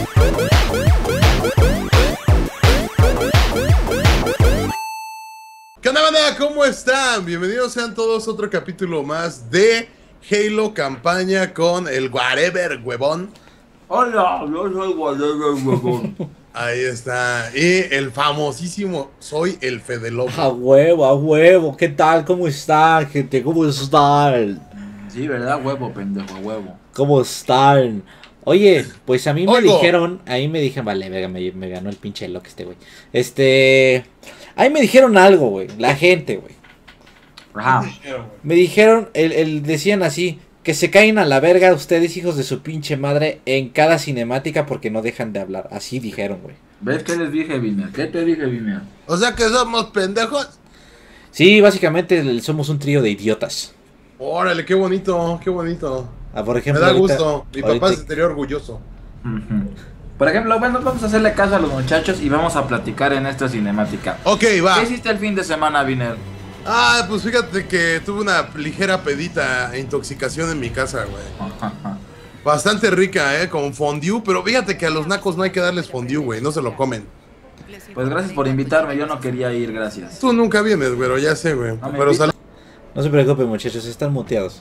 ¿Qué onda, banda? ¿Cómo están? Bienvenidos sean todos a otro capítulo más de Halo Campaña con el Whatever Huevón. Hola, yo soy Whatever Huevón. Ahí está. Y el famosísimo Soy el Fede Lobo. A huevo. ¿Qué tal? ¿Cómo están, gente? ¿Cómo están? Sí, ¿verdad? Huevo, pendejo, huevo. ¿Cómo están? Oye, pues a mí me Oigo. dijeron, vale, verga, me ganó el pinche loco este güey. Ahí me dijeron algo, güey, la gente, güey. Ajá. Me dijeron, decían así, que se caen a la verga ustedes, hijos de su pinche madre, en cada cinemática porque no dejan de hablar. Así dijeron, güey. ¿Ves qué les dije, Viner? ¿Qué te dije, Viner? O sea que somos pendejos. Sí, básicamente somos un trío de idiotas. Órale, qué bonito, qué bonito. Por ejemplo, Me da ahorita- gusto. Mi ahorita- papá se estaría orgulloso. Por ejemplo, bueno, vamos a hacerle caso a los muchachos y vamos a platicar en esta cinemática. Ok, va. ¿Qué hiciste el fin de semana, Viner? Ah, pues fíjate que tuve una ligera pedita e intoxicación en mi casa, güey. Bastante rica, con fondue, pero fíjate que a los nacos no hay que darles fondue, güey, no se lo comen. Pues gracias por invitarme, yo no quería ir, gracias. Tú nunca vienes, güey, ya sé, güey. No me Pero invitas. No se preocupen, muchachos, están muteados.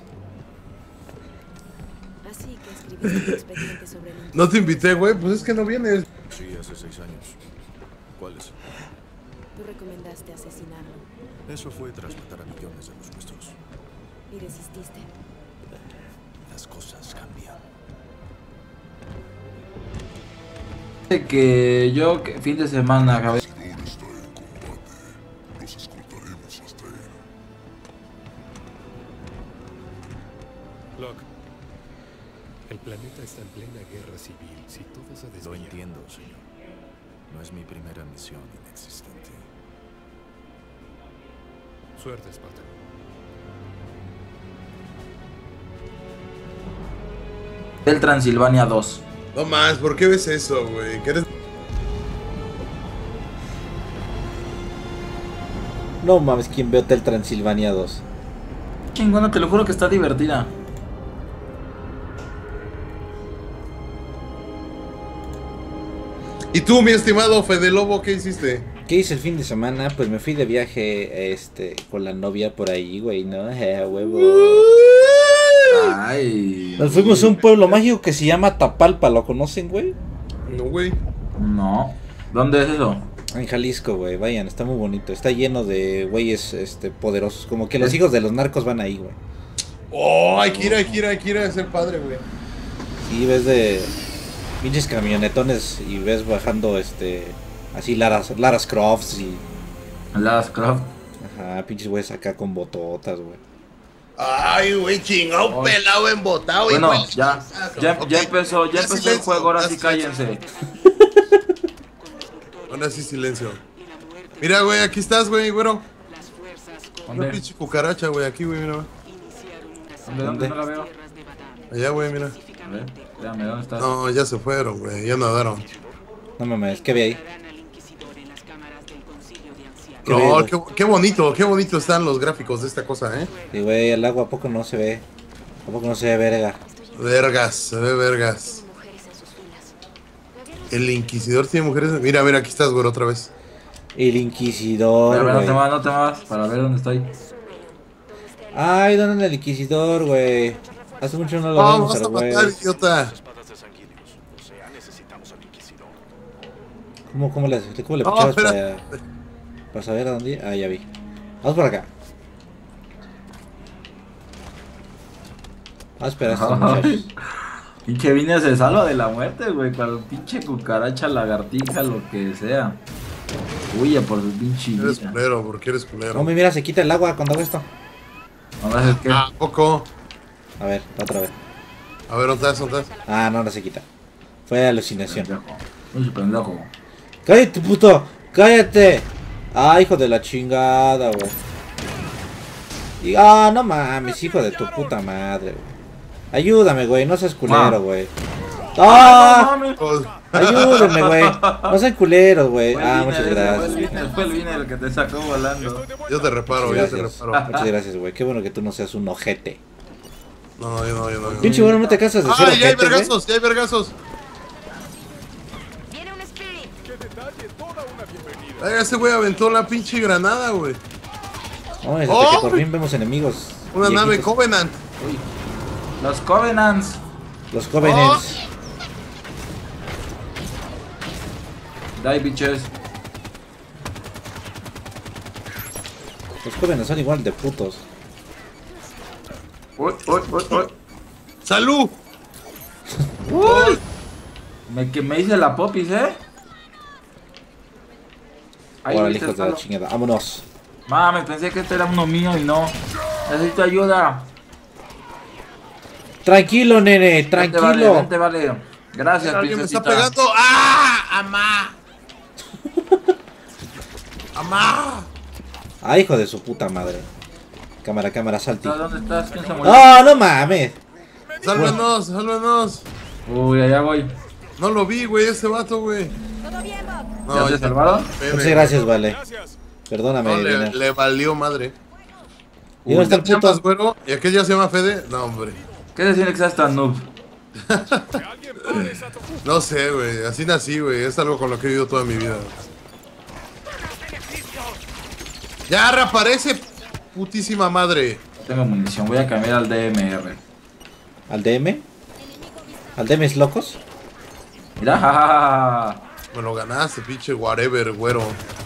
Así que escribiste tu expediente sobre el no te invité, güey, pues es que no vienes. Sí, hace 6 años. ¿Cuáles? Tú recomendaste asesinarlo Eso fue tras matar a millones de los nuestros. y resististe. Las cosas cambian. Que yo, fin de semana, acabé. Locke, el planeta está en plena guerra civil. Si todo se Lo desvía... entiendo, señor. No es mi primera misión inexistente. Suerte, Spartan. El Transilvania 2. No más, ¿por qué ves eso, güey? ¿Qué eres? No mames, ¿quién ve Hotel Transilvania 2? Chingona, te lo juro que está divertida. ¿Y tú, mi estimado Fede Lobo, qué hiciste? ¿Qué hice el fin de semana? Pues me fui de viaje, con la novia por ahí, güey, ¿no? Huevo. Ay. Nos fuimos a un pueblo mágico que se llama Tapalpa, ¿lo conocen, güey? No, güey. No. ¿Dónde es eso? En Jalisco, güey, vayan, está muy bonito. Está lleno de güeyes, poderosos. Como que los hijos de los narcos van ahí, güey. Oh, hay que ir a ser padre, güey. Sí, ves de pinches camionetones y ves bajando, así Laras Crofts y... Last Croft. Ajá, pinches güeyes acá con bototas, güey. Ay, güey, chingado, Ay. pelado, embotado. Bueno, hijo de- ya Ok. empezó el Silencio, juego, ahora ya sí silencio. cállense. Ahora sí, silencio. Mira, güey, aquí estás, güey, güero. Una ¿Dónde? pinche cucaracha, güey, aquí, güey, mira. ¿Dónde no la veo? Allá, güey, mira. A ver, espérame, ¿dónde estás? No, ya se fueron, güey, ya nadaron. No mames, ¿qué ve ahí? ¿Qué No, ve? qué bonito están los gráficos de esta cosa, Sí, güey, el agua a poco no se ve. ¿A poco no se ve, verga? Vergas, se ve vergas. El Inquisidor tiene mujeres. Mira, mira, aquí estás, güey, otra vez. El Inquisidor, Espérame, güey. no te muevas, para ver dónde estoy. Ay, ¿dónde anda el Inquisidor, güey? Hace mucho no lo No, vemos vas a al güey. matar, idiota. Espadas de sanguíneos. O sea, necesitamos al Inquisidor. ¿Cómo le No, pichabas espera. para saber a dónde? Ah, ya vi. Vamos por acá. Vamos a esperar a estos muchachos. Pinche Vine se salva de la muerte, güey. Cual pinche cucaracha, lagartija, lo que sea. Huye por su pinche Eres vida. culero, porque eres culero. No, mira, se quita el agua cuando hago esto. Ahora es que. ¿A poco? A ver, otra vez. A ver, ¿dónde estás? Ah, no, no se quita. Fue alucinación. Pendejo. Pinche pendejo. ¡Cállate, puto! ¡Cállate! Ah, hijo de la chingada, güey. Ah, no mames, hijo de tu puta madre, güey. Ayúdame, güey, no seas culero, güey. ¡Ah! Pues, Ayúdenme, güey. No sean culeros, güey. Ah, muchas gracias. Fue el Vine el que te sacó volando. yo te reparo, yo te Gracias. reparo. Muchas gracias, güey. Qué bueno que tú no seas un ojete. No, yo no. Pinche bueno, no te cansas de ser ¡Ay, ya hay ojete, güey. vergazos! ¡Ya hay vergazos! detalle, toda una bienvenida. Ese güey aventó la pinche granada, güey. No, es hasta que por fin vemos enemigos. Una nave viejitos. Covenant. Uy. Los Covenants. Los Covenants. Die, bitches. Los Covenants son igual de putos. Uy, uy, uy, uy. ¡Salud! Uy. Que me hice la popis, Ahí Ahora, viste hijos el de la palo. chingada. Vámonos. Mames, pensé que este era uno mío y no. Necesito ayuda. Tranquilo, nene, tranquilo. Vente, vale. Gracias, Alguien me está princesita. pegando. ¡Ah! ¡Amá! ¡Amá! Ah, hijo de su puta madre. Cámara, cámara, salti. ¿Dónde estás? ¿Quién se murió? ¡Oh, no mames! ¡Sálvanos! ¡Sálvanos! Uy, allá voy. No lo vi, güey, ese vato, güey. ¿Todo bien, Bob? No, ¿Ya te salvaron? Muchas gracias, vale. Gracias. Perdóname, No, Elena. le valió madre. ¿Y dónde está el ¿Te llamas, puto? güero? ¿Y aquel ya se llama Fede? No, hombre. ¿Qué decir que seas tan noob? Que alguien pare esa No sé, güey. Así nací, güey. Es algo con lo que he vivido toda mi vida. Ya reaparece, putísima madre. No tengo munición, voy a cambiar al DMR. ¿Al DM? ¿Al DM es locos? Mira, jajaja. Me lo ganaste, pinche whatever, güero.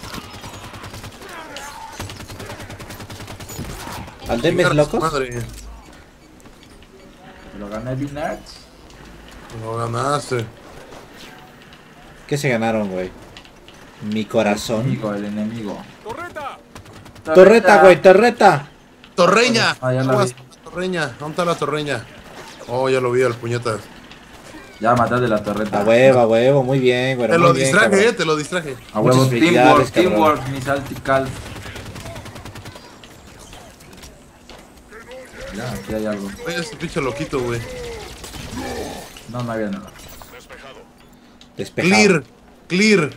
¿Al DM es locos? Madre, ¿Me lo gané, B-Nerds? me lo ganaste. ¿Qué se ganaron, güey? Mi corazón. Enemigo, el enemigo. ¡Torreta! Torreta, güey, torreta. Torreña. Ah, ya la Aguas, vi. Torreña. ¿Dónde está la torreña? Oh, ya lo vi al puñetas. Ya mataste la torreta. A huevo, muy bien, güey. Te lo muy bien, distraje, cabrón. te lo distraje. A huevo, Muchas felicidades, teamwork, cabrón. mi saltical. Ya, aquí hay algo. Oye, ese pinche loquito, güey. No, no había nada. Despejado. Clear, clear.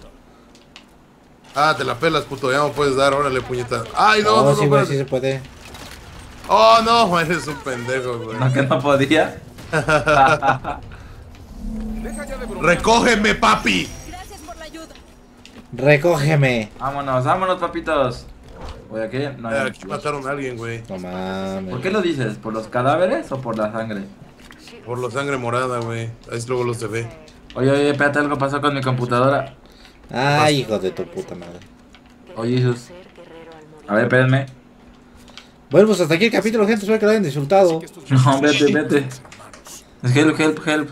Ah, te la pelas, puto. Ya no puedes dar, órale, puñeta. Ay, no, No, no, sí, no, güey, espérate. sí se puede. Oh, no, eres un pendejo, güey. No, que no podía. Deja ya de broma. Recógeme, papi. Gracias por la ayuda. Recógeme. Vámonos, vámonos, papitos. Oye, aquí no hay. Aquí mataron a alguien, güey. No mames. ¿Por qué lo dices? ¿Por los cadáveres o por la sangre? Por la sangre morada, güey. Ahí luego los se ve. Oye, espérate, algo pasó con mi computadora. Ay, hijo de tu puta madre. Oye, Jesús. A ver, espérenme. Bueno, pues hasta aquí el capítulo, gente. Espero que lo hayan disfrutado. No, vete. Help, help.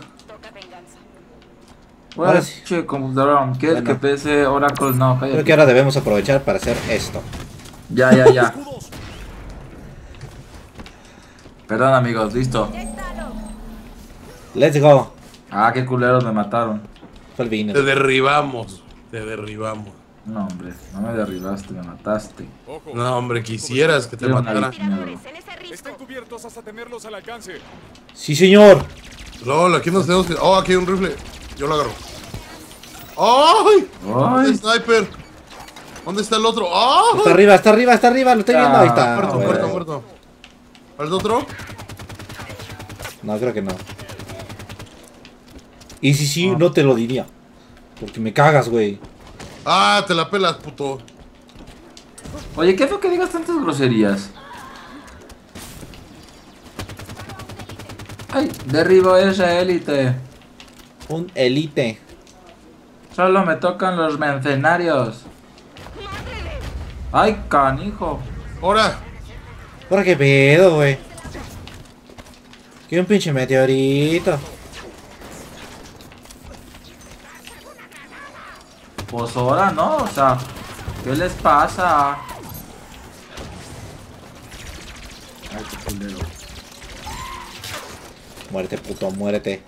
Ahora Ahora sí. che, computadora. ¿Quieres Bueno. que pese Oracle? No, Creo cállate. que ahora debemos aprovechar para hacer esto. Ya. Perdón, amigos, listo. Ya está, Log. Let's go. Ah, qué culeros me mataron. Fue el vino. Te derribamos. Te derribamos. No, hombre, no me derribaste, me mataste. Ojo. No, hombre, quisieras que te Quiero una matara. victoria. En ese risco. Estén cubiertos hasta tenerlos al alcance. Sí, señor. LOL, aquí nos tenemos que. Oh, aquí hay un rifle. Yo lo agarro. ¡Ay! Ay. ¡El sniper! ¿Dónde está el otro? ¡Oh! Está arriba, lo estoy viendo. Ahí está. Muerto, güey. muerto. ¿El otro? No, creo que no. Y si sí, no te lo diría. Porque me cagas, güey. Ah, te la pelas, puto. Oye, ¿qué es lo que digas tantas groserías? Ay, derribo esa élite. Un elite. Solo me tocan los mercenarios. Ay, canijo. Ahora. ¿Por qué pedo, güey? Que un pinche meteorito. Pues ahora no, o sea, ¿qué les pasa? Ay, qué culero. Muérete, puto, muérete.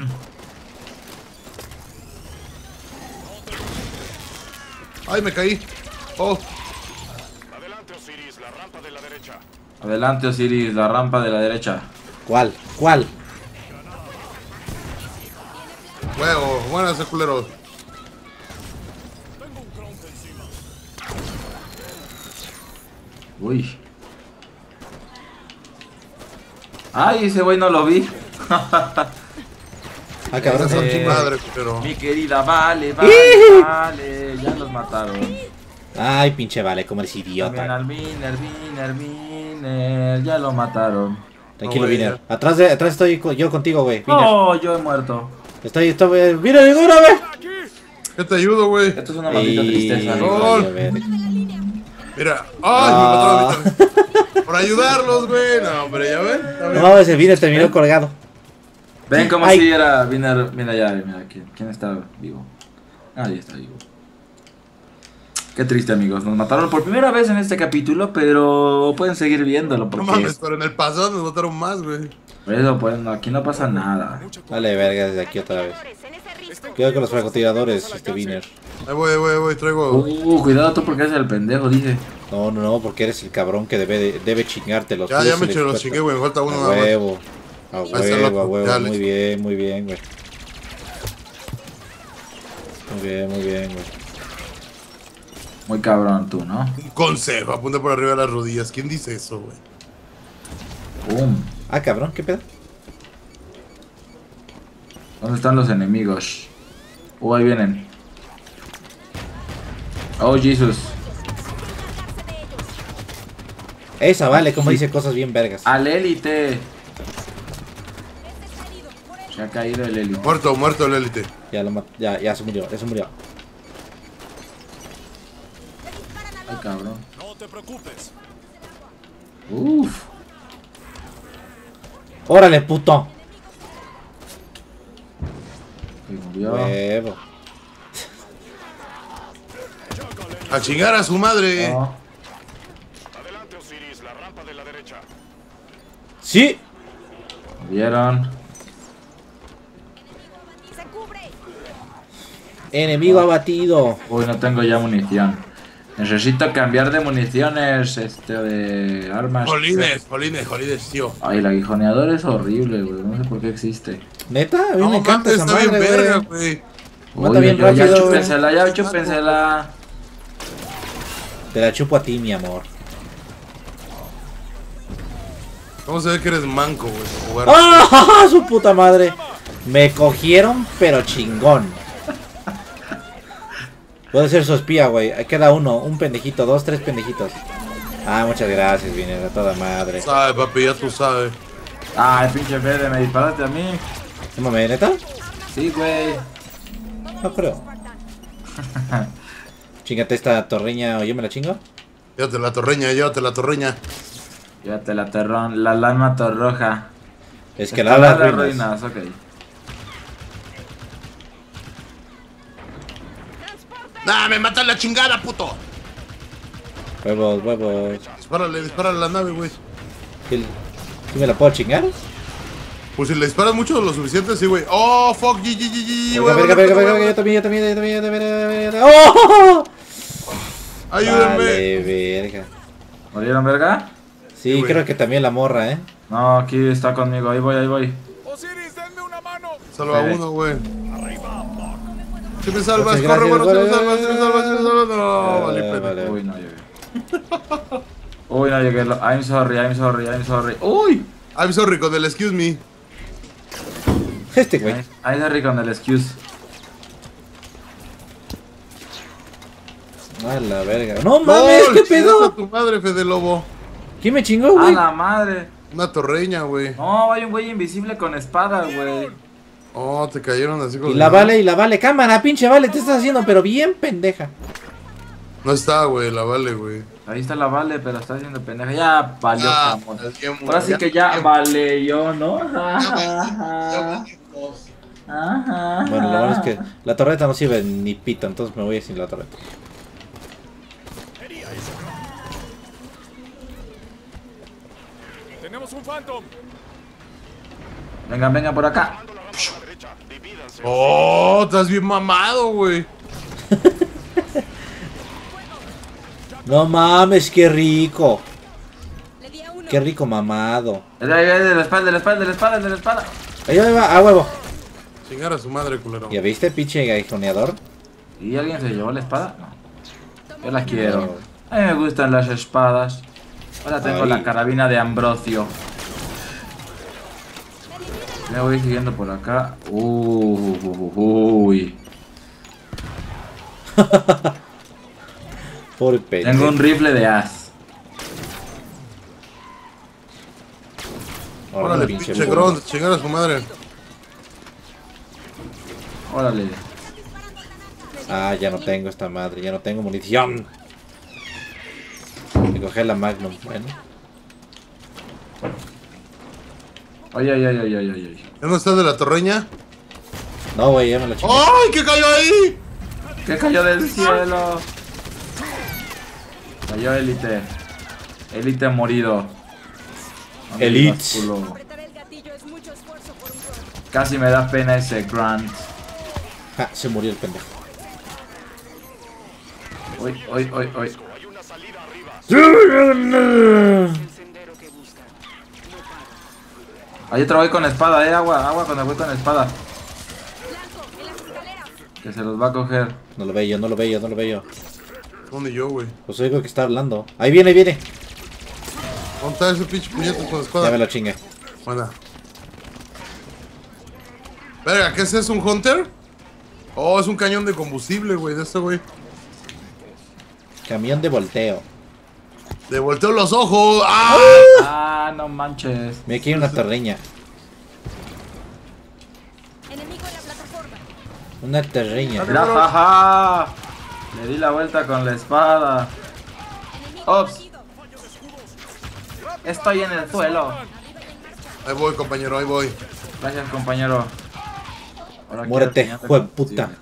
Ay, me caí. Oh, Adelante, Osiris, la rampa de la derecha. Adelante, Osiris, la rampa de la derecha. ¿Cuál? ¿Cuál? huevo. Buenas, ese culero. Uy. Ay, ese güey no lo vi. Ah, cabrón. Esa es tu madre, pero... Mi querida Vale, ya los mataron. Ay, pinche Vale, como eres También idiota. al Viner, ya lo mataron. Tranquilo, No, güey, Viner. Atrás estoy yo contigo, güey. Viner. No, yo he muerto. Estoy, Viner, ayúdame. ¿Qué te ayudo, güey? Esto es una maldita tristeza. Ay, No. vale, verga. Mira. ¡Ay! Ah. Me mataron a mí. Por ayudarlos, güey. No, hombre, ya ven. Ya ven. No, ese Viner terminó colgado. Ven como Ay. si era Viner. Mira ya, mira quién está vivo. Nadie está vivo. Qué triste, amigos. Nos mataron por primera vez en este capítulo, pero pueden seguir viéndolo No porque mames, pero en el pasado nos mataron más, güey. por eso pues no, aquí no pasa nada. Vale, verga, desde aquí otra vez. Cuidado con los francotiradores, Viner. Ahí voy, traigo. Cuidado tú porque eres el pendejo, dice. No, porque eres el cabrón que debe chingártelos. Ya me los chingué, güey. Me falta uno A nada más. huevo. A está el huevo, a otro. huevo. Ya, Muy listo. bien, güey. Muy bien, güey. Muy cabrón tú, ¿no? Un consejo, apunta por arriba de las rodillas. ¿Quién dice eso, güey? Pum. Ah, cabrón, ¿qué pedo? ¿Dónde están los enemigos? Ahí vienen. Oh, Jesus. Esa vale, como dice cosas bien vergas. Al élite. Se ha caído el élite. Muerto el élite. Ya se murió, Ay, cabrón. No te preocupes. Uf. ¡Órale, puto! Se murió. Huevo. A chingar a su madre. No. Adelante, Osiris, la rampa de la derecha. ¡Sí! ¿Vieron? ¡Se cubre! Enemigo abatido. Uy, no tengo ya munición. Necesito cambiar de municiones, de armas. Jolines, tío. Ay, el aguijoneador es horrible, güey. No sé por qué existe. ¿Neta? A mí No me encanta mames, esa está bien madre, verga, güey. güey. Mata bien ya rápido, güey. chúpensela, ya chúpensela. Te la chupo a ti, mi amor. ¿Cómo se ve que eres manco, güey? por jugar? ¡Ah! ¡Su puta madre! Me cogieron, pero chingón. Puede ser su espía, güey. Ahí queda uno, un pendejito, 2, 3 pendejitos. Ah, muchas gracias, Viner, a toda madre. Sabe, papi, ya tú sabes. Ay, pinche Fede, me disparaste a mí. ¿Un momento, neta? Sí, güey. No creo. Chingate esta torreña o yo me la chingo. Llévate la torreña. Llévate la lama torroja. Es que la las las ruinas. ruinas, ok. ¡Nah, me matan la chingada, puto! Huevos. Dispárale a la nave, güey. ¿Sí me la puedo chingar? Pues si le disparas mucho lo suficiente, sí, güey. ¡Oh, fuck! GG, Verga, yo también. ¡Oh! ¡Ayúdenme! Vale, verga. ¿Murieron, verga? Sí, güey. creo que también la morra, ¿eh? No, aquí está conmigo, ahí voy. Osiris, denme una mano. Salva Espere. uno, güey. Arriba, Buck. Si me salvas, Muchas corre, gracias, bueno, si me vale. salvas. No, vale, Vale. pena. Uy, no llegué. Uy, no llegué. I'm sorry. Uy. I'm sorry con el excuse me. Este güey. Ahí sorry con el excuse. A la verga. ¡No mames! ¿Qué chingaste a pedo? tu madre, Fede Lobo. ¿Quién me chingó, ¡A güey? la madre! Una torreña, güey. No, hay un güey invisible con espada, güey. Oh, te cayeron así con Y la vale. Cámara, pinche vale, te estás haciendo, pero bien pendeja. No está, güey, la vale, güey. Ahí está la Vale, pero está haciendo pendeja. Ya valió, Ah, jamón. ya murió. Ahora sí que ya vale yo, ¿no? Bueno, lo bueno es que la torreta no sirve ni pita, entonces me voy sin la torreta. Tenemos un Phantom. Venga por acá. Tomando la rampa a la derecha. Divídanse. Oh, estás bien mamado, güey. No mames, qué rico. Le di a uno. Qué rico mamado. De la espalda. Ahí va, a huevo. Chingar a su madre, culero. ¿Ya viste, pinche aguijoneador? ¿Y alguien se llevó la espada? No. Yo la quiero. A mí me gustan las espadas. Ahora tengo Ay. la carabina de Ambrosio. Me voy siguiendo por acá. Uy. Pobre pendejo. Tengo un rifle de as. Órale, pinche Gron, chingar a su madre. Órale. Ah, ya no tengo esta madre, ya no tengo munición. Me coger la Magnum, bueno. Ay. ¿Ya no estás de la torreña? No, güey, ya me la chingué. ¡Ay, qué cayó ahí! ¿Qué cayó del cielo? Cayó élite. Élite morido. No me Elite. digas, culo. Apretar el gatillo es mucho esfuerzo por un gol. Casi me da pena ese Grant. Ja, se murió el pendejo. Uy. Hay otro güey con espada, agua con el güey con espada. Blanco, en las escaleras. Que se los va a coger. No lo veo, no lo veo, no lo veo. ¿Dónde yo, güey? Pues oigo que está hablando. Ahí viene, viene. ¿Dónde está ese pinche puñetas con Ya me espada? lo chingué. Buena. Verga, ¿qué es eso? ¿Un Hunter? Oh, es un cañón de combustible, güey, de este güey. Camión de volteo. ¡Le volteo los ojos! ¡Ah! Ah, no manches. Mira, aquí hay una torreña. Enemigo en la plataforma. Una torreña. Mira, jaja. Le di la vuelta con la espada. Enemigo Ops. abatido. Estoy en el suelo. Ahí voy, compañero, ahí voy. Gracias, compañero. Ahora Muérete, quiero enseñarte jueputa. combustible.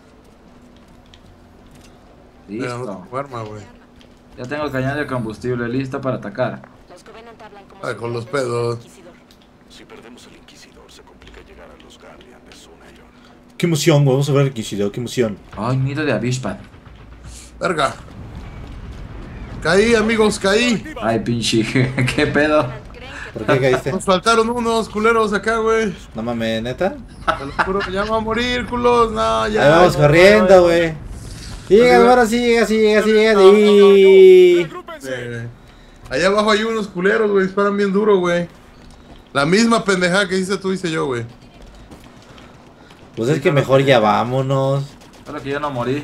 Mira, no Listo. te duerma, güey. Ya tengo el cañón de combustible listo para atacar. Los Covenant hablan como Ay, si con los fuera un pedos. inquisidor. Si perdemos el Inquisidor, se complica llegar a los Guardian de Sunaion. Qué emoción, güey. Vamos a ver el Inquisidor, qué emoción. Ay, nido de avispa. Verga. Caí, amigos, caí. Ay, pinche. ¿Qué pedo? ¿Creen que ¿Por qué caíste? Nos faltaron unos culeros acá, güey. No mames, neta. Te lo juro que ya va a morir, culos. No, ya. Ahí vamos no, corriendo, güey. Sigue, Arriba. ahora sigue. Y... Allá abajo hay unos culeros, güey. Disparan bien duro, güey. La misma pendejada que hiciste tú, hice yo, güey. Pues es que mejor ya vámonos. Solo que yo no morí.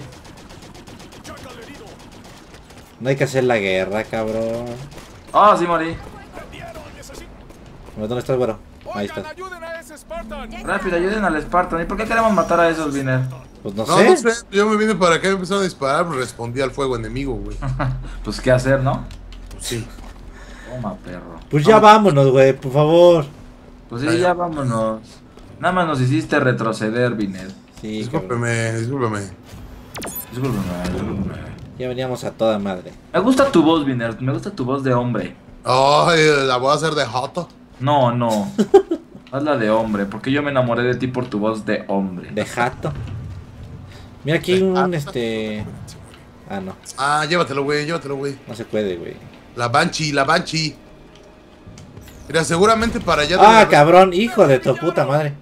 No hay que hacer la guerra, cabrón. Oh, sí morí. ¿Dónde estás, güero? Ahí está. Rápido, ayuden al Spartan. ¿Y por qué queremos matar a esos, Viner? Pues no No, sé. no sé. Yo me vine para acá y me empezaron a disparar. Pues respondí al fuego enemigo, güey. Pues qué hacer, ¿no? Sí. Toma, perro. Pues ya vámonos, güey, por favor. Pues sí, ya vámonos. Nada más nos hiciste retroceder, Viner. Sí, cabrón. Discúlpeme. Discúlpame. Ya veníamos a toda madre. Me gusta tu voz, Viner. Me gusta tu voz de hombre. Ay, la voy a hacer de joto. No. Hazla de hombre, porque yo me enamoré de ti por tu voz de hombre. De jato. Mira aquí hay un Ah, no. Ah, llévatelo, güey, güey. No se puede, güey. La Banshee. Mira, seguramente para allá. Ah, cabrón, hijo de tu puta madre.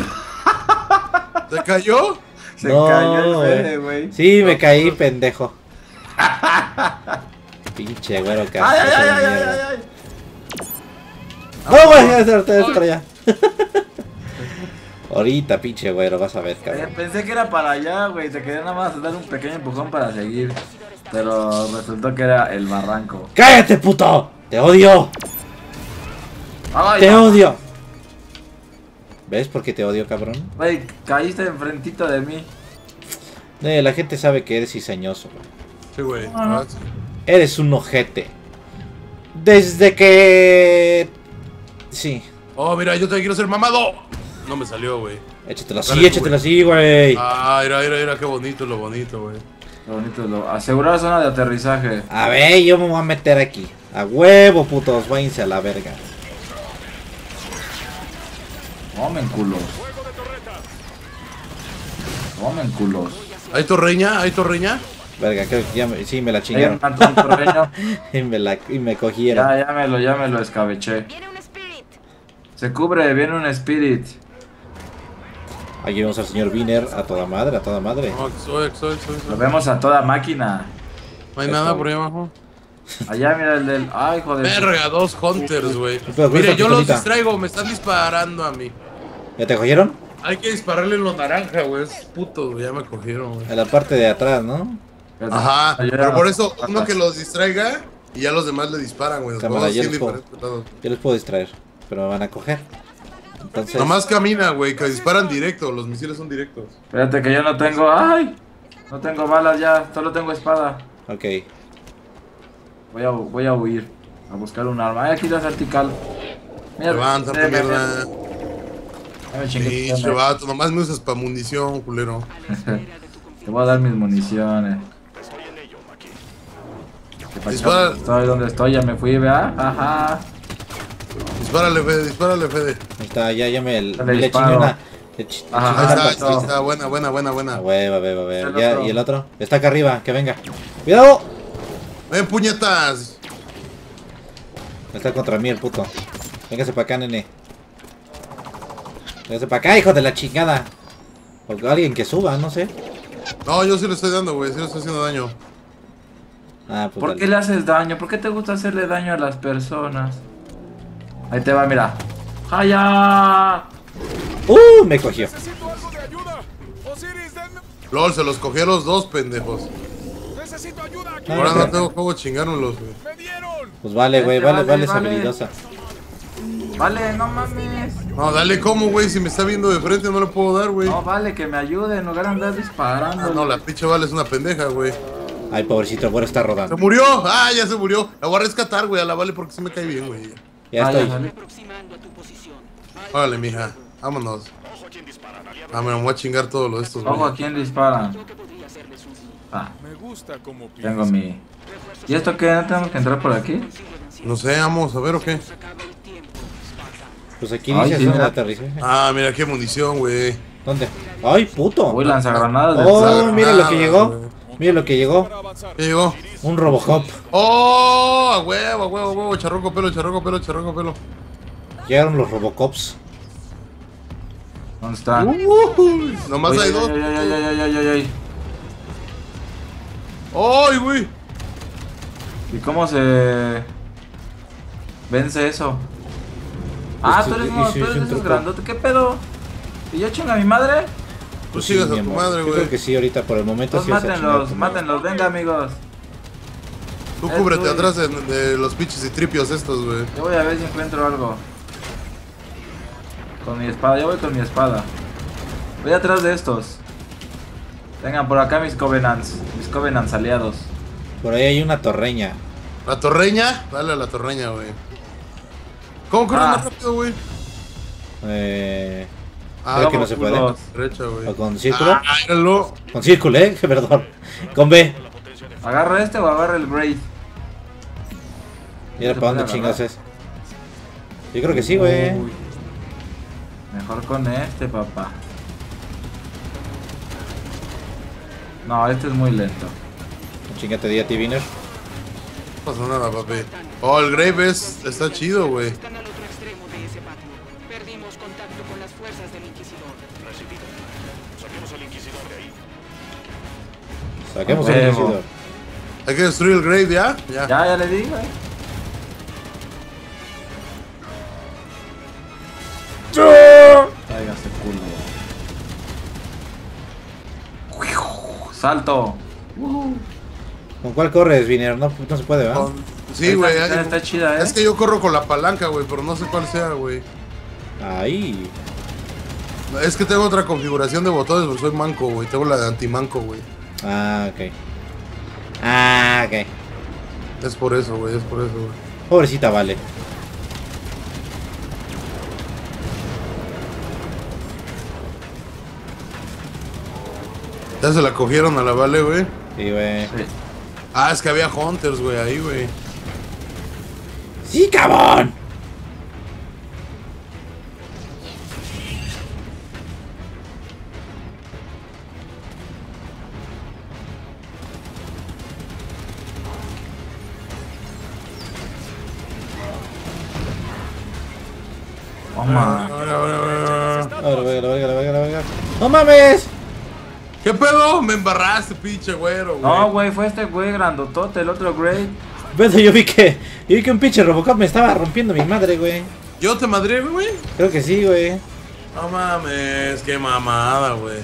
¿Te cayó? Se No, cayó el güey. Fede, güey. Sí, me caí, pendejo. Pinche güero, Ay, cabrón. ay. No, güey, ya está para allá. Ahorita, pinche güero, vas a ver, cabrón. Pensé que era para allá, güey. Te quería nada más dar un pequeño empujón para seguir. Pero resultó que era el barranco. ¡Cállate, puto! ¡Te odio! ¡Ay, ¡Te no! odio! ¿Ves por qué te odio, cabrón? Güey, caíste enfrentito de mí. La gente sabe que eres cizañoso, güey. Sí, güey. Ah. Sí. Eres un ojete. Desde que... Sí. Oh, mira, yo también quiero ser mamado. No me salió, güey. Échatelo Dale, así, échatelo así, güey. Ah, mira, qué bonito, lo bonito, güey. Qué bonito lo. Asegurar zona de aterrizaje. A ver, yo me voy a meter aquí. A huevo, putos, váyanse a la verga. Tomen culos. Tomen culos. ¿Hay torreña? Verga, creo que ya sí me la Hay un chingaron. cantón torreño. y me cogieron. Ya me lo escabeché. Viene un spirit. Se cubre, viene un spirit. Aquí vemos al señor Viner a toda madre, a toda madre. No, soy. Lo vemos a toda máquina. No hay nada por ahí abajo. Allá mira el del. Ay, joder. Verga, 2 hunters, güey. Pero, Mire, yo los pistolita. distraigo, me están disparando a mí. ¿Ya te cogieron? Hay que dispararle en lo naranja, güey. Es puto, güey. Ya me cogieron, güey. A la parte de atrás, ¿no? Ajá. Ayer Pero era- por eso, uno que los distraiga y ya los demás le disparan, güey. Los Cámara, juegos ya tienen los puedo. diferentes lados. Yo les puedo distraer, pero me van a coger. Entonces, Nomás camina, güey, que disparan directo. Los misiles son directos. Espérate que yo no tengo. ¡Ay! No tengo balas ya, solo tengo espada. ok. Voy a huir. A buscar un arma. Ay, aquí la vertical. Mira, Levántate, mierda. Ya me chingué. Sí, vato. Nomás me usas pa' munición, culero. Te voy a dar mis municiones. Estoy en ello, Maki. Que pa' Dispara. acá estoy donde estoy, ya me fui, ¿verdad? Ajá. Dispárale, Fede, dispárale, Fede. Ahí está, ya me Le le disparo. chingué una. Ajá. Ahí está. Buena. A ver, a ver. El Ya, otro. y el otro. Está acá arriba, que venga. ¡Cuidado! Ven, puñetas. Está contra mí el puto. Véngase para acá, nene. Véngase para acá, hijo de la chingada. O alguien que suba, no sé. No, yo sí le estoy dando, güey. Sí le estoy haciendo daño. Ah, pues ¿Por dale. qué le haces daño? ¿Por qué te gusta hacerle daño a las personas? Ahí te va, mira. ¡Jaya! Me cogió. Necesito algo de ayuda. Osiris, denme. LOL, se los cogí a los dos, pendejos. Necesito ayuda aquí. Ahora ok. no tengo cómo chingármelos, güey. Me dieron. Pues vale, güey, Vale, vale, es vale. habilidosa. Vale, no mames. No, dale como, güey. Si me está viendo de frente, no le puedo dar, güey. No, vale, que me ayude en lugar de andar disparando. Ah, no, la pinche Vale es una pendeja, güey. Ay, pobrecito, el güero está ¡Se rodando. murió! ¡Ah, ya se murió! La voy a rescatar, güey, a la Vale porque se me cae bien, güey. Ya Ah, estoy. sale. Órale, mija. Vámonos. Ojo a quien disparan, aliado. Ah, me voy a chingar todos los estos, Ojo, güey. ¿a quién disparan? Ah, Me gusta como tengo mi... ¿Y esto qué? ¿No tenemos que entrar por aquí? No sé, vamos a ver o qué. Pues aquí Ay, dice sí, zona de mira. aterrizaje. Ah, mira qué munición, güey. ¿Dónde? ¡Ay, puto! Uy, lanzagranadas del Oh, SAR. mira lo que Nada, llegó. güey. Mira lo que llegó. para avanzar. ¿Qué llegó? Un Robocop. ¡Oh! A huevo, a huevo, a huevo. Charroco pelo, charroco pelo, charroco pelo. Llegaron los Robocops. ¿Dónde están? Nomás Uy, hay ay, dos. ay, ay, ay, ay, ay, ay. ¡Ay, güey! ¿Y cómo se... vence eso? Ah, tú eres, sí, tú sí, eres sí, un esos truco. grandotes. ¿Qué pedo? ¿Y yo chingo a mi madre? Tú sigas mi a tu amor. madre, Yo güey. creo que sí, ahorita por el momento Pues sí vas a chingar a mátenlos, tu madre. mátenlos. Venga, amigos. Tú cúbrete tú. atrás de los pinches y tripios estos, güey. Yo voy a ver si encuentro algo. Con mi espada, yo voy con mi espada. Voy atrás de estos. Vengan por acá mis Covenants aliados. Por ahí hay una torreña. ¿La torreña? Dale a la torreña, güey. ¿Cómo corres Ah. más rápido, güey? Creo que no se puede. culos. Derecha, güey. ¿O con círculo? Ah, míralo. Con círculo, perdón. Con B. ¿Agarro este o agarro el Braid? Mira, se ¿para dónde puede chingas agarrar. es? Yo creo que sí, güey. Uy. Mejor con este, papá. No, este es muy lento. Chingate día, T-Viner. No pasa nada, papi. Oh, el Grave está chido, güey. Están al otro extremo de ese patio. Perdimos contacto con las fuerzas del Inquisidor. Recibido. Saquemos al inquisidor de ahí. Saquemos Huevo. el inquisidor. Hay que destruir el Grave, ¿ya? Ya. Ya le di, güey. Tráigase culo. Salto. ¿Con cuál corres, Viner? No, no se puede, ¿verdad? Sí, güey. Está chida, Es que yo corro con la palanca, güey, pero no sé cuál sea, güey. Ahí. Es que tengo otra configuración de botones, porque soy manco, güey. Tengo la de anti-manco, güey. Ah, ok. Ah, ok. Es por eso, güey, es por eso, güey. Pobrecita, vale. Ya se la cogieron a la Vale, güey. Sí, güey. Sí. Ah, es que había Hunters, güey, ahí, güey. ¡Sí, cabrón! Toma. Ahora, venga. ¡No mames! ¿Qué pedo? Me embarraste, pinche güero, güey. No, güey, fue este güey grandotote, el otro Grey. Bueno, yo vi que un pinche Robocop me estaba rompiendo mi madre, güey. ¿Yo te madré, güey? Creo que sí, güey. No mames, qué mamada, güey.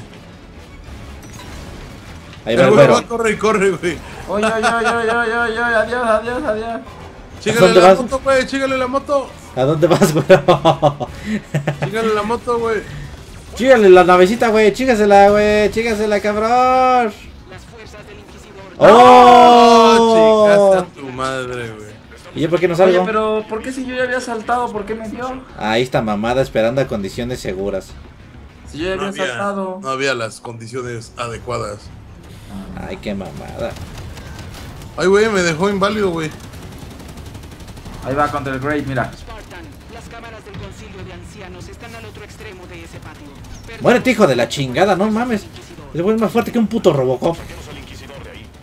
Ahí va el El güero. güero corre y corre, güey. Oye, adiós, adiós. Chígale ¿Dónde la vas? moto, güey, chígale la moto. ¿A dónde vas, güero? Chígale la moto, güey. Chígale la navecita, güey. Chígasela, güey. Chígasela, cabrón. Las fuerzas del Inquisidor. ¡Oh! Chingaste a tu madre, güey. ¿Y yo por qué no Oye, salgo? pero ¿por qué si yo ya había saltado? ¿Por qué me dio? Ahí está mamada esperando a condiciones seguras. Si yo ya había saltado. No había las condiciones adecuadas. Ay, qué mamada. Ay, güey, me dejó inválido, güey. Ahí va contra el Great, mira. Spartan, las cámaras del concilio de ancianos están al otro extremo de ese patio. Muérete, hijo de la chingada, no mames. El güey es más fuerte que un puto Robocop. Saquemos al inquisidor de ahí.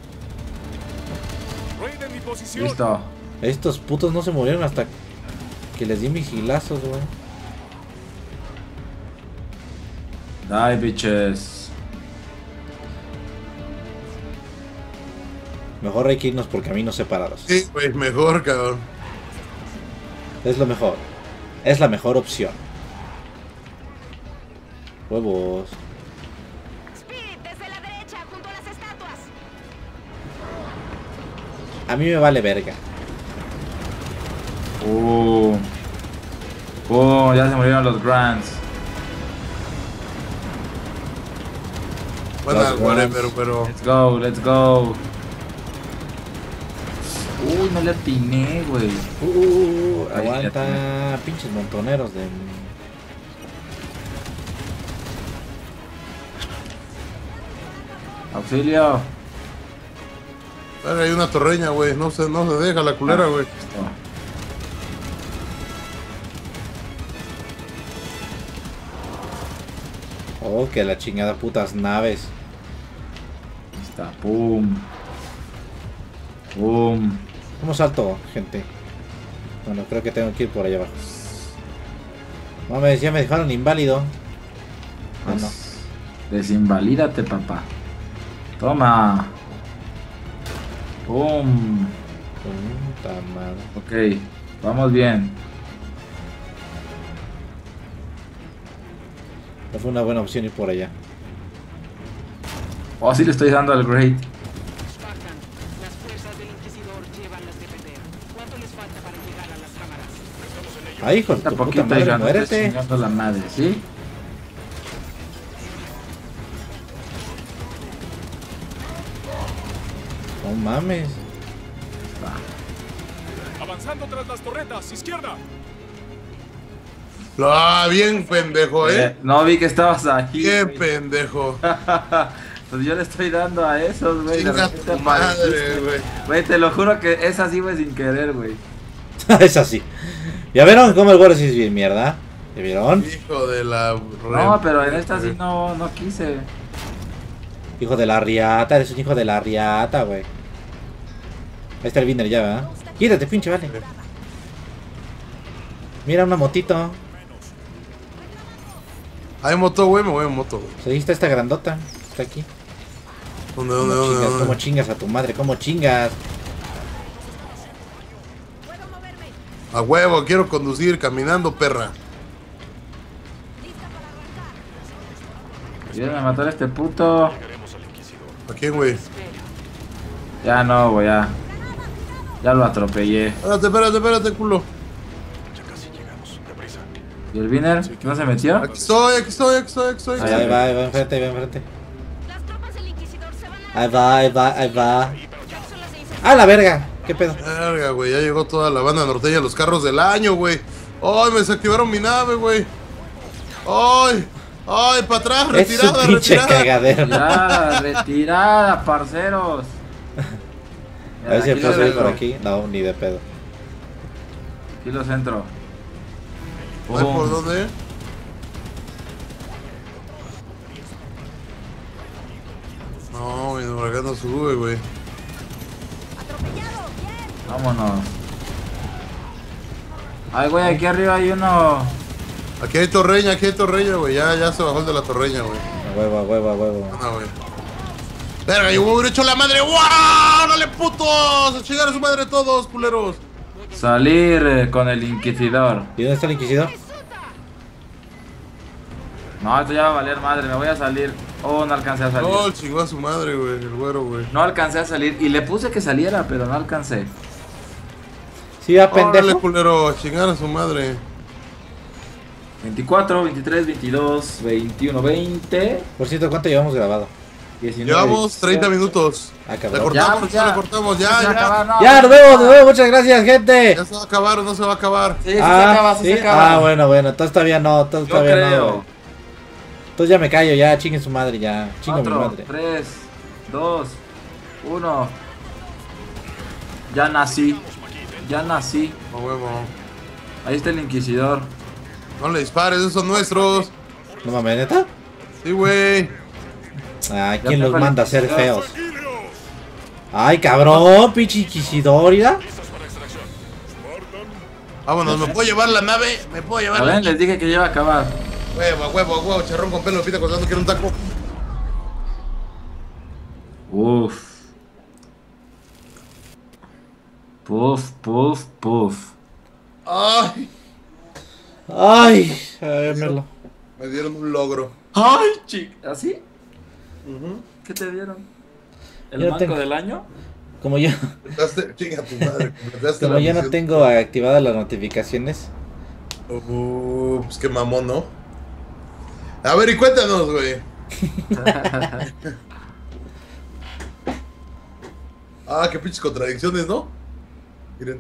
Raid en mi posición. Listo. Estos putos no se murieron hasta que les di vigilazos, güey. Die, bitches. Mejor hay que irnos por caminos separados. Sí, güey, mejor, cabrón. Es lo mejor. Es la mejor opción. Huevos. Spirit, desde la derecha, junto a las estatuas. A mí me vale verga. Ya se murieron los Grants. Buena, Los whatever, Rams. pero. Let's go. Uy, no le atiné, güey. Ahí Aguanta. Pinches montoneros de... Auxilio. Verga, hay una torreña, güey. No se deja la culera, güey. Listo. Oh, que la chingada putas naves. Ahí está. Pum. Pum. ¿Cómo salto, gente? Bueno, creo que tengo que ir por allá abajo. Mames, ya me dejaron inválido. Ah, no. Desinvalídate, papá. Toma. Pum. Puta madre. Ok. Vamos bien. No fue una buena opción ir por allá. Oh, sí le estoy dando al Great. Spartan, las fuerzas del Inquisidor llevan las de perder. ¿Cuánto les falta para llegar a las cámaras? Ay, hijo de Falta tu puta poquito y madre, ya no estés muérete. chingando la madre, ¿sí? No mames. Avanzando tras las torretas, izquierda. Ah, bien pendejo, No vi que estabas ahí. Qué güey. pendejo. Pues yo le estoy dando a esos, güey. de Chinga repente tu madre, apareciste. güey. Güey, te lo juro que es así, güey, sin querer, güey. Es así. ¿Ya vieron cómo el güero sí es bien mierda? ¿Ya vieron? Hijo de la. No, pero en esta sí no quise. Hijo de la riata, eres un hijo de la riata, güey. Ahí está el Binder ya, ¿verdad? Quítate, pinche, vale. Mira una motito. Hay moto, güey, me voy en moto, güey. Ahí está esta grandota. Está aquí. ¿Dónde, ¿Cómo dónde, chingas? dónde? ¿Cómo chingas a tu madre? ¿Cómo chingas? Puedo moverme. A huevo, quiero conducir caminando, perra. Lista para arrancar. Quieren matar a este puto. Llegaremos al inquisidor. ¿A quién, güey? Ya no, güey, ya. Ya lo atropellé. Espérate, culo. Ya casi llegamos. Deprisa. ¿Y el Viner? ¿No se metió? Aquí estoy. Ahí va enfrente, ahí va enfrente. Las tropas del Inquisidor se van a... Ahí va, ahí va, ahí va. Cápsulas de incendio. ¡A la verga! ¿Qué pedo? Verga, güey, ya llegó toda la banda norteña, los carros del año, güey. ¡Ay, me desactivaron mi nave, güey! ¡Ay! ¡Ay, para atrás! Es un ¡Retirada, pinche retirada! cagadero. Ya, retirada, parceros. A ver si Aquí puedo lo subir por centro. aquí. No, ni de pedo. Aquí lo centro. ¿Ay, por Pum. dónde? No, güey, por acá no sube, güey. Atropellado. Bien. Vámonos. Ay, güey, aquí arriba hay uno. Aquí hay torreña, güey. Ya se bajó el de la torreña, güey. A huevo, a huevo, a huevo. Ah, güey. Verga, yo me hubiera hecho la madre. ¡Wow! ¡Dale, putos! ¡A chingar a su madre todos, culeros! Salir con el Inquisidor. ¿Y dónde está el Inquisidor? No, esto ya va a valer madre, me voy a salir. Oh, no alcancé a salir. No, chingó a su madre, güey, el güero, güey. No alcancé a salir y le puse que saliera, pero no alcancé. Sí, va Órale, pendejo. culero, chingar a su madre. 24, 23, 22, 21, 20, Por cierto, ¿cuánto llevamos grabado? 19. Llevamos 30 minutos. Ah, Le cabrón. cortamos, pues le cortamos, ya, Se va a ya. acabar, no. Ya, nos vemos, muchas gracias, gente. Ya se va a acabar o no se va a acabar. Sí, sí se acaba, sí se acaba. Ah, bueno, entonces todavía no, entonces Yo todavía creo. no. Entonces ya me callo, ya, chinguen su madre, ya. Chingo mi 4, madre. 3, 2, 1. Ya nací. Ya nací. A huevo. Ahí está el inquisidor. No le dispares, esos son nuestros. No mames, ¿neta? Sí, güey. Ay, Ya ¿quién los tengo el manda a ser inquisidor. feos? Ay, cabrón, pinche inquisidor, ¿ya? Vámonos, ¿me puedo llevar la nave? ¿Me puedo llevar A la ver, les dije que ya iba a acabar. huevo, charrón con pelo, pita contando que era un taco. Uf. Puf, puf, puf. Ay, Ay, a vermelo. me dieron un logro. Ay, chica. ¿Así? ¿Qué te dieron? ¿El Yo manco tengo- del año? Como yo, Chinga tu madre, completaste como la yo no misión. tengo activadas las notificaciones. Pues qué mamón, ¿no? A ver, y cuéntanos, güey. Ah, qué pinches contradicciones, ¿no? Miren.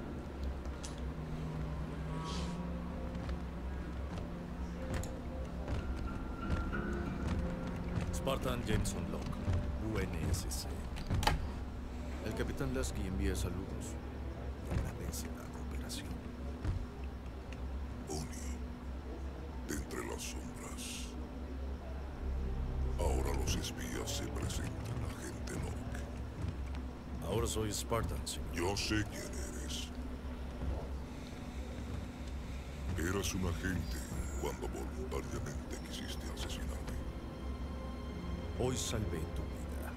Spartan Jameson Locke, UNSC. El capitán Lasky envía saludos. Agradece la cooperación. Oni, de entre las sombras. Ahora los espías se presentan, agente Locke. Ahora soy Spartan, señor. Yo sé quién eres. Eras un agente cuando voluntariamente quisiste asesinarme. Hoy salvé tu vida.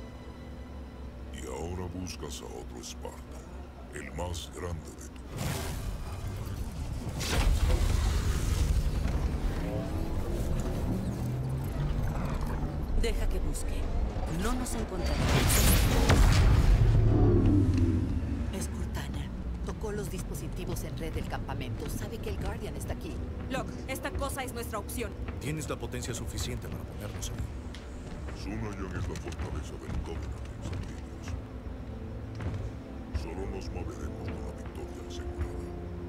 Y ahora buscas a otro Spartan, el más grande de tu Deja que busque. No nos encontrará. Es Cortana. Tocó los dispositivos en red del campamento. Sabe que el Guardian está aquí. Locke, esta cosa es nuestra opción. Tienes la potencia suficiente para ponernos ahí. Sunayan es la fortaleza del Covenant, mis amigos. Solo nos moveremos con la victoria asegurada.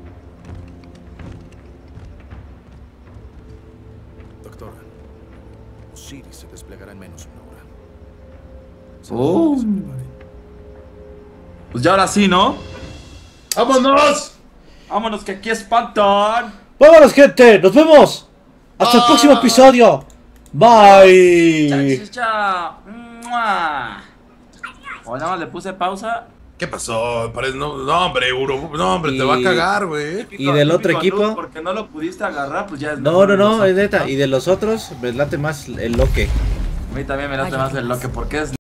Doctora, Osiris se desplegará en menos de una hora. Oh. Que se preparen. Pues ya ahora sí, ¿no? ¡Vámonos! Vámonos que aquí espantan. ¡Vámonos, gente! ¡Nos vemos! ¡Hasta el próximo episodio! ¡Bye! Chachicha. ¡Mua! O nada más le puse pausa. ¿Qué pasó? No, hombre, Uro. No, hombre, te va a Y- cagar, güey. ¿Y del otro Típico equipo? noob, porque no lo pudiste agarrar, pues ya es No, mejor no, no, los es neta. otros, Y de los otros, me late más el Loque. A mí también me late Vaya más el clase. Loque porque es